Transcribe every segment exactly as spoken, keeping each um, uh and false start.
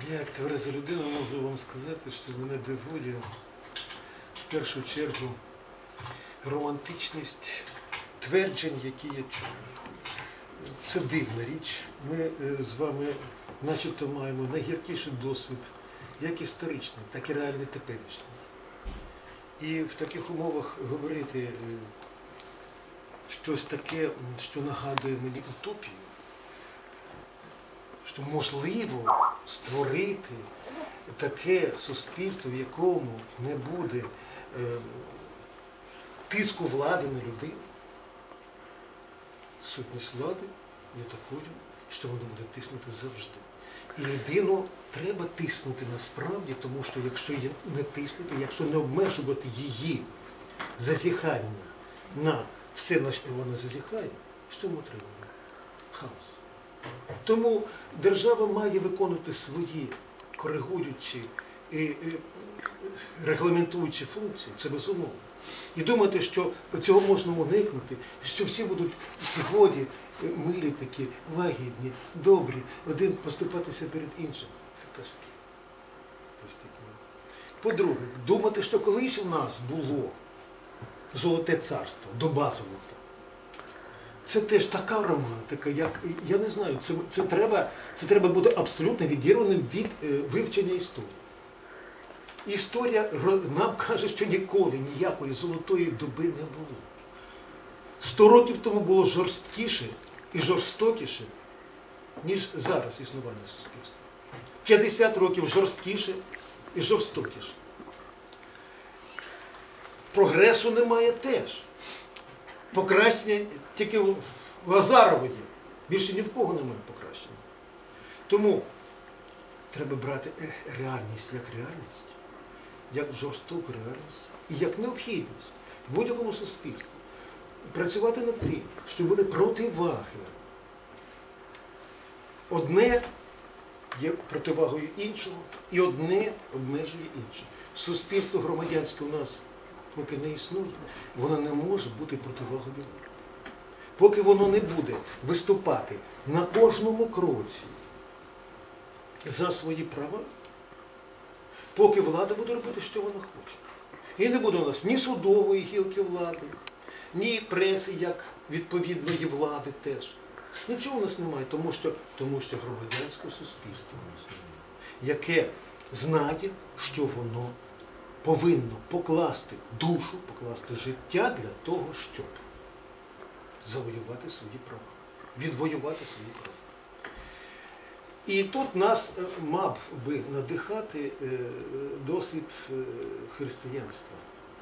Я, як твереза людина, можу вам сказати, що мене дивує в першу чергу романтичність тверджень, які я чую. Це дивна річ. Ми з вами начебто маємо найгіркіший досвід, як історичний, так і реальний теперішній. І в таких умовах говорити щось таке, що нагадує мені утопію, що можливо створити таке суспільство, в якому не буде е, тиску влади на людину. Сутність влади є такою, що вона буде тиснути завжди. І людину треба тиснути насправді, тому що якщо її не тиснути, якщо не обмежувати її зазіхання на все, на що вона зазіхає, що ми отримуємо? Хаос. Тому держава має виконувати свої коригуючі і регламентуючі функції, це безумовно. І думати, що цього можна уникнути, що всі будуть сьогодні милі такі, лагідні, добрі, один поступатися перед іншим. Це казки. По-друге, думати, що колись у нас було золоте царство, доба золота. Це теж така романтика, як, я не знаю, це, це, треба, це треба бути абсолютно відірваним від е, вивчення історії. Історія нам каже, що ніколи ніякої золотої доби не було. Сто років тому було жорсткіше і жорстокіше, ніж зараз існування суспільства. п'ятдесят років жорсткіше і жорстокіше. Прогресу немає теж. Покращення тільки в Азарова є. Більше ні в кого немає покращення. Тому треба брати реальність як реальність, як жорстоку реальність і як необхідність в будь-якому суспільстві. Працювати над тим, що буде противаги. Одне є противагою іншого, і одне обмежує інше. Суспільство громадянське у нас поки не існує, воно не може бути противагою влади. Поки воно не буде виступати на кожному кроці за свої права, поки влада буде робити, що вона хоче. І не буде у нас ні судової гілки влади, ні преси, як відповідної влади теж. Нічого у нас немає, тому що, тому що громадянського суспільства у нас немає, яке знає, що воно повинно покласти душу, покласти життя для того, щоб завоювати свої права, відвоювати свої права. І тут нас мав би надихати досвід християнства,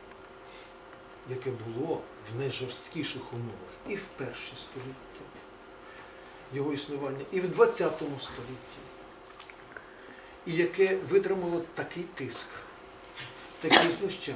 яке було в найжорсткіших умовах і в перші століття його існування, і в двадцятому столітті, і яке витримало такий тиск, такі знущання.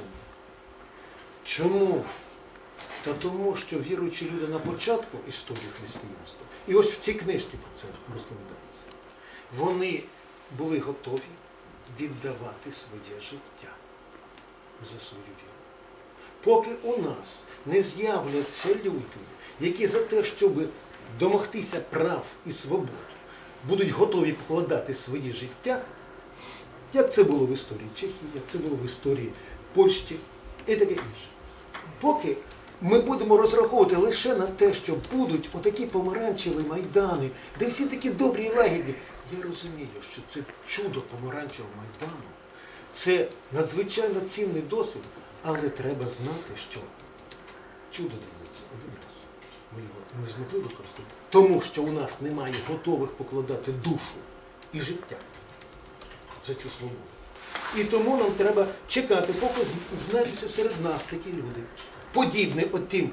Чому? Та тому, що віруючі люди на початку історії християнства, і ось в цій книжці про це розповідається, вони були готові віддавати своє життя за свою віру. Поки у нас не з'являться люди, які за те, щоб домогтися прав і свобод, будуть готові покладати своє життя, як це було в історії Чехії, як це було в історії Польщі і таке інше. Поки ми будемо розраховувати лише на те, що будуть отакі помаранчеві майдани, де всі такі добрі і лагідні, я розумію, що це чудо помаранчевого майдану, це надзвичайно цінний досвід, але треба знати, що чудо дається один раз. Ми його не змогли використати, тому що у нас немає готових покладати душу і життя за цю свободу. І тому нам треба чекати, поки знайдуться серед нас такі люди, подібні от тим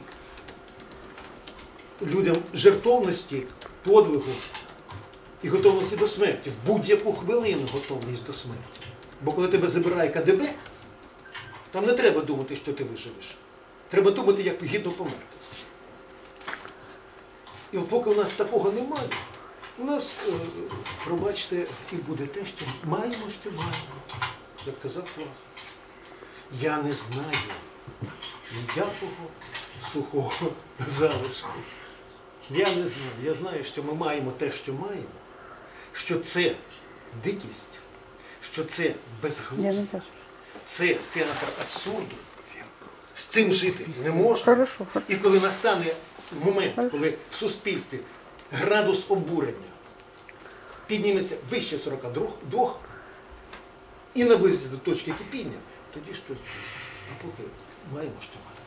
людям жертовності, подвигу і готовності до смерті, в будь-яку хвилину готовність до смерті. Бо коли тебе забирає ка де бе, там не треба думати, що ти виживеш. Треба думати, як гідно померти. І поки у нас такого немає, у нас, пробачте, і буде те, що маємо, що маємо. Як казав класик. Я не знаю ніякого сухого залишку. Я не знаю. Я знаю, що ми маємо те, що маємо, що це дикість, що це Я не безглуздо, бачу. це театр абсурду, з цим жити не можна. Хорошо. І коли настане момент, коли в суспільстві градус обурення підніметься вище сорока двох і наблизиться до точки кипіння, тоді щось буде. А поки маємо що мати.